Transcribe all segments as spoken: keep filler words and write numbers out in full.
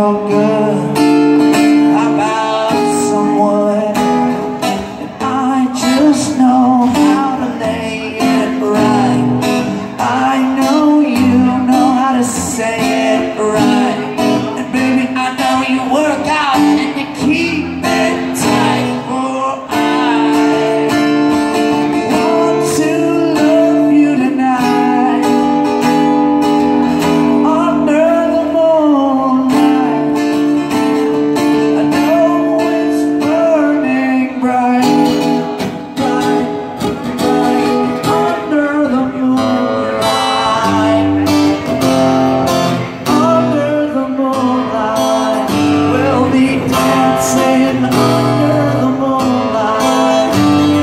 felt good about someone, and I just know how to lay it right. I know you know how to say it right, and baby, I know you work out and you keep it tight. Oh, I want to love you tonight under the moonlight. I know it's burning bright, bright, bright under the moonlight. Under the moonlight, we'll be dancing under the moonlight.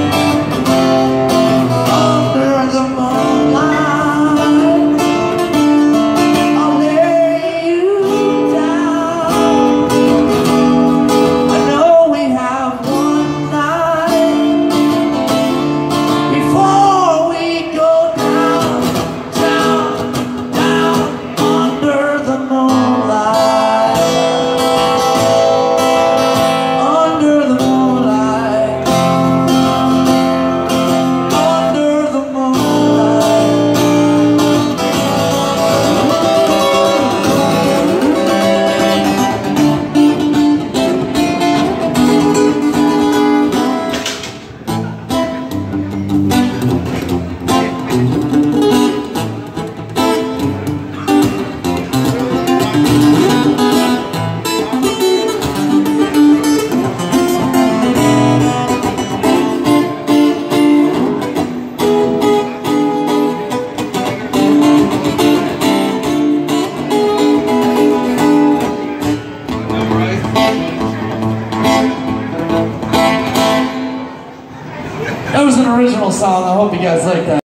Under the moonlight, I'll lay you down. I know we have one night before we go down, down, down under the moonlight. Under the moonlight. Under the moonlight. That was an original song. I hope you guys like that.